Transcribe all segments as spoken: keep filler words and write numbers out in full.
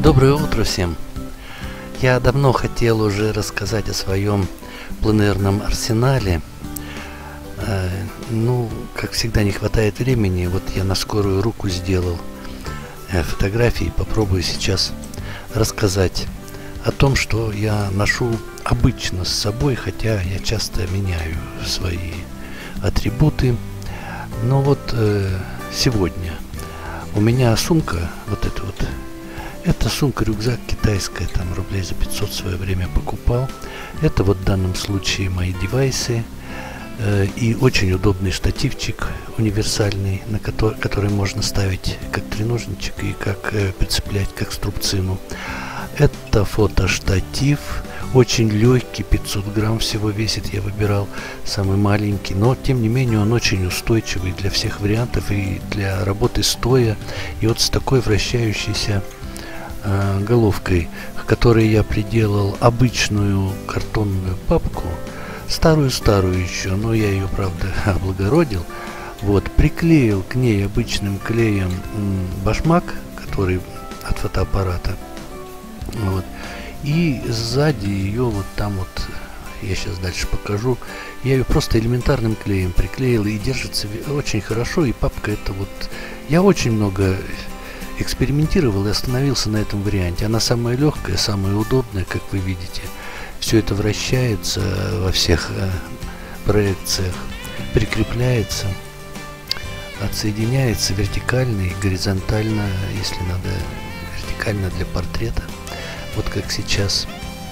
Доброе утро всем! Я давно хотел уже рассказать о своем пленэрном арсенале. Э, ну, как всегда, не хватает времени. Вот я на скорую руку сделал э, фотографии. Попробую сейчас рассказать о том, что я ношу обычно с собой, хотя я часто меняю свои атрибуты. Но вот э, сегодня у меня сумка, вот эта вот, это сумка-рюкзак китайская, там рублей за пятьсот в свое время покупал. Это вот в данном случае мои девайсы э, и очень удобный штативчик универсальный, на который, который можно ставить как треножничек и как э, прицеплять как струбцину. Это фотоштатив, очень легкий, пятьсот грамм всего весит, я выбирал самый маленький, но тем не менее он очень устойчивый для всех вариантов и для работы стоя. И вот с такой вращающейся э, головкой, к которой я приделал обычную картонную папку, старую-старую еще, но я ее, правда, облагородил, вот, приклеил к ней обычным клеем м, башмак, который от фотоаппарата. Вот. И сзади ее вот там вот, я сейчас дальше покажу, я ее просто элементарным клеем приклеил и держится очень хорошо. И папка это вот, я очень много экспериментировал и остановился на этом варианте. Она самая легкая, самая удобная, как вы видите. Все это вращается во всех э, проекциях, прикрепляется, отсоединяется вертикально и горизонтально, если надо, вертикально для портрета. Вот как сейчас.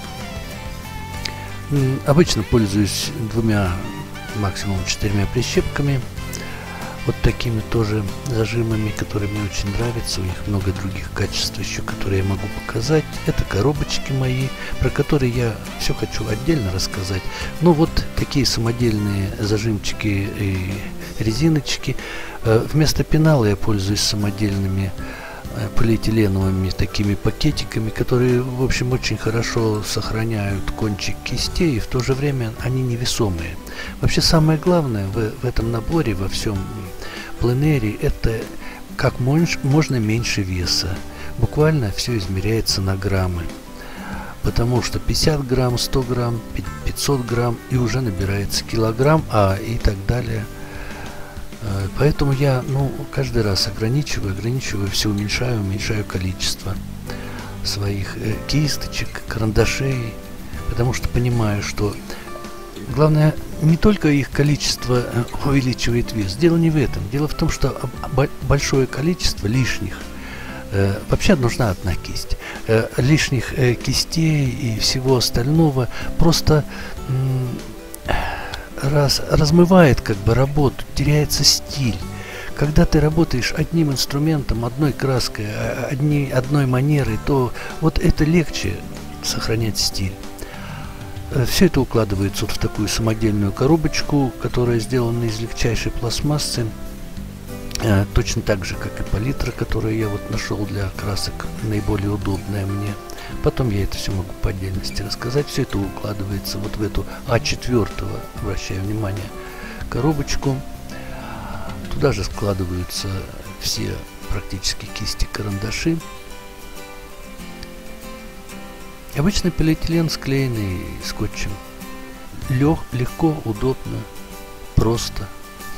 Обычно пользуюсь двумя, максимум четырьмя прищепками. Вот такими тоже зажимами, которые мне очень нравятся. У них много других качеств еще, которые я могу показать. Это коробочки мои, про которые я все хочу отдельно рассказать. Ну вот такие самодельные зажимчики и резиночки. Вместо пенала я пользуюсь самодельными полиэтиленовыми такими пакетиками, которые, в общем, очень хорошо сохраняют кончик кистей, и в то же время они невесомые. Вообще самое главное в, в этом наборе, во всем пленэре, это как можно меньше веса. Буквально все измеряется на граммы, потому что пятьдесят грамм, сто грамм, пятьсот грамм и уже набирается килограмм, а и так далее. Поэтому я, ну, каждый раз ограничиваю, ограничиваю, все уменьшаю, уменьшаю количество своих э, кисточек, карандашей, потому что понимаю, что главное не только их количество э, увеличивает вес. Дело не в этом. Дело в том, что большое количество лишних, э, вообще нужна одна кисть, э, лишних э, кистей и всего остального просто Раз, размывает как бы работу, теряется стиль. Когда ты работаешь одним инструментом, одной краской, одни, одной манерой, то вот это легче сохранять стиль. Все это укладывается вот в такую самодельную коробочку, которая сделана из легчайшей пластмассы. Точно так же, как и палитра, которую я вот нашел для красок, наиболее удобная мне. Потом я это все могу по отдельности рассказать. Все это укладывается вот в эту а четыре, обращаю внимание, коробочку. Туда же складываются все практически кисти, карандаши. Обычный полиэтилен, склеенный скотчем. Лег, легко, удобно, просто.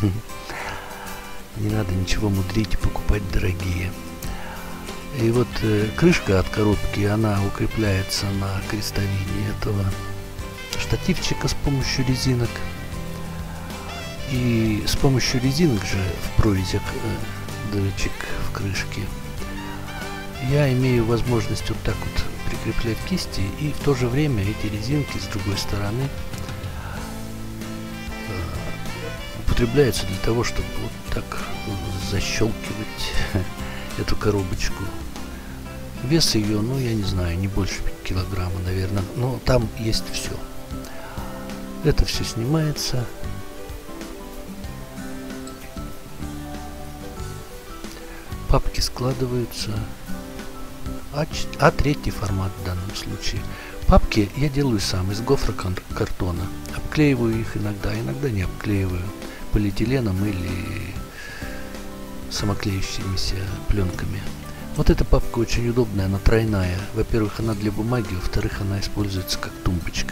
Не надо ничего мудрить и покупать дорогие. И вот э, крышка от коробки, она укрепляется на крестовине этого штативчика с помощью резинок. И с помощью резинок же в прорезях э, дырочек в крышке я имею возможность вот так вот прикреплять кисти, и в то же время эти резинки с другой стороны э, употребляются для того, чтобы вот так защелкивать эту коробочку. Вес ее, ну, я не знаю, не больше килограмма, наверное, но там есть все. Это все снимается. Папки складываются. А три формат в данном случае. Папки я делаю сам из гофрокартона. Обклеиваю их иногда, иногда не обклеиваю полиэтиленом или самоклеющимися пленками. Вот эта папка очень удобная, она тройная. Во-первых, она для бумаги, во-вторых, она используется как тумбочка.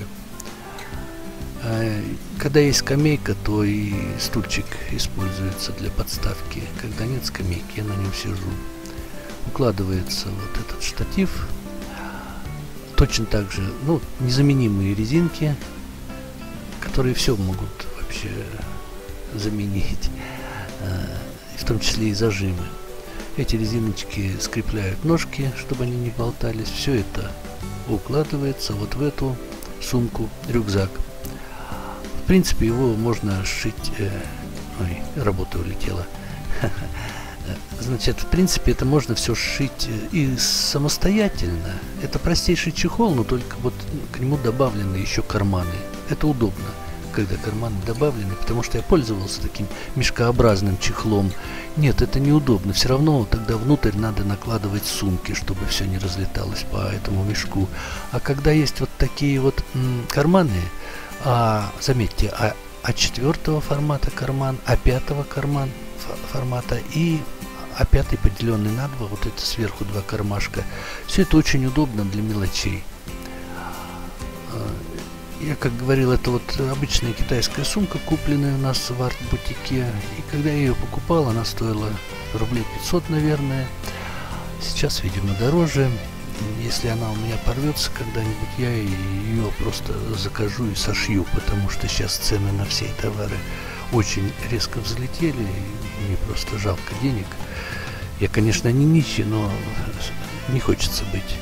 Когда есть скамейка, то и стульчик используется для подставки. Когда нет скамейки, я на нем сижу. Укладывается вот этот штатив. Точно так же, ну, незаменимые резинки, которые все могут вообще заменить, в том числе и зажимы. Эти резиночки скрепляют ножки, чтобы они не болтались. Все это укладывается вот в эту сумку, рюкзак. В принципе, его можно сшить... Э, ой, работа улетела. Значит, в принципе, это можно все сшить и самостоятельно. Это простейший чехол, но только вот к нему добавлены еще карманы. Это удобно, когда карманы добавлены, потому что я пользовался таким мешкообразным чехлом. Нет, это неудобно. Все равно тогда внутрь надо накладывать сумки, чтобы все не разлеталось по этому мешку. А когда есть вот такие вот м, карманы, а, заметьте, а, а четвертого формата карман, а пятого карман формата и а пятый, поделенный на два, вот это сверху два кармашка. Все это очень удобно для мелочей. Я, как говорил, это вот обычная китайская сумка, купленная у нас в арт-бутике. И когда я ее покупал, она стоила рублей пятьсот, наверное. Сейчас, видимо, дороже. Если она у меня порвется когда-нибудь, я ее просто закажу и сошью, потому что сейчас цены на все товары очень резко взлетели, и мне просто жалко денег. Я, конечно, не нищий, но не хочется быть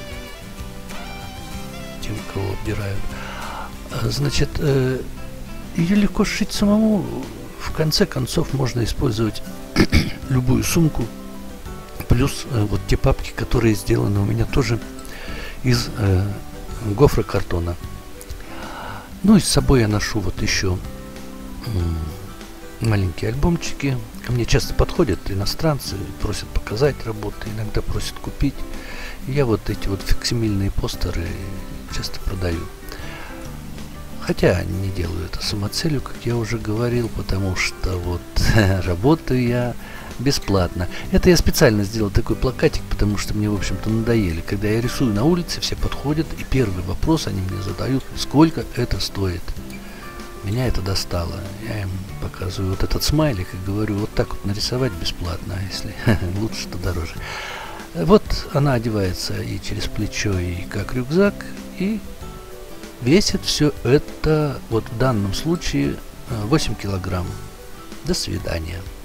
тем, кого обдирают. Значит, ее легко сшить самому. В конце концов, можно использовать любую сумку. Плюс вот те папки, которые сделаны у меня тоже из э, гофрокартона. Ну и с собой я ношу вот еще маленькие альбомчики. Ко мне часто подходят иностранцы, просят показать работы, иногда просят купить. И я вот эти вот факсимильные постеры часто продаю. Хотя не делаю это самоцелью, как я уже говорил, потому что вот работаю я бесплатно. Это я специально сделал такой плакатик, потому что мне, в общем-то, надоели. Когда я рисую на улице, все подходят, и первый вопрос они мне задают: сколько это стоит? Меня это достало. Я им показываю вот этот смайлик и говорю: вот так вот нарисовать бесплатно, а если лучше, то дороже. Вот она одевается и через плечо, и как рюкзак, и весит все это, вот в данном случае, восемь килограмм. До свидания.